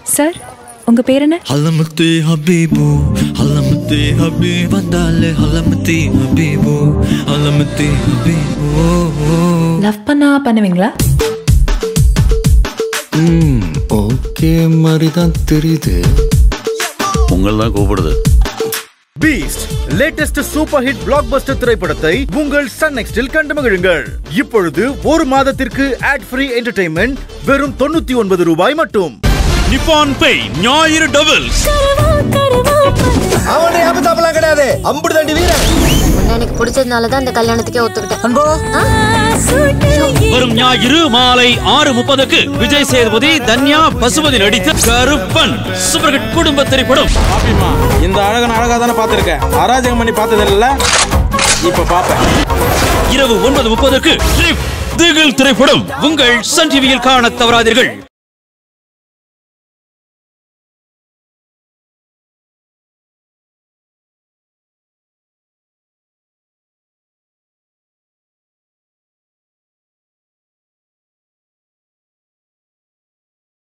Sir, உங்க பேர் என்ன? ஹலமத்தி ஹபீபு, ஹலமத்தி ஹபீப் வந்தாலே ஹலமத்தி ஹபீபு, ஹலமத்தி ஹபீபு. லவ் பண்ணுவீங்களா? ஓகே மாதிரி தான் தெரியுது. உங்களை தான் கூப்பிடுது. Beast latest super hit blockbuster திரைப்படத்தை உங்கள் சன் நெக்ஸ்டில் கண்டு மகிழுங்கள். இப்பொழுது ஒரு மாதத்திற்கு ஆட் ஃப்ரீ என்டர்டெயின்மெண்ட் வெறும் 99 ரூபாய் மட்டும். நிப்பான் பே ஞாயிறு டபுள்ஸ். அவனே அபதாபலாம் கிடையாது, அம்புடு தாண்டி வீரன். எனக்கு பிடிச்சதுனால தான் இந்த கல்யாணத்துக்கே ஒத்துக்கிட்டேன். அன்போ வரும் ஞாயிறு மாலை 6:30க்கு விஜய் சேதுபதி, தன்யா, பசுபதி நடித்த கருப்பன் சூப்பர் ஹிட் குடும்ப திரைப்படம். இந்த அழகா தானே பார்த்திருக்கேன், அராஜகம் பண்ணி பார்த்தது இல்ல, இப்ப பாப்பேன். இரவு 9:30க்கு திகில் திரைப்படம் உங்கள் சன் டிவியில் காண தவறாதீர்கள்.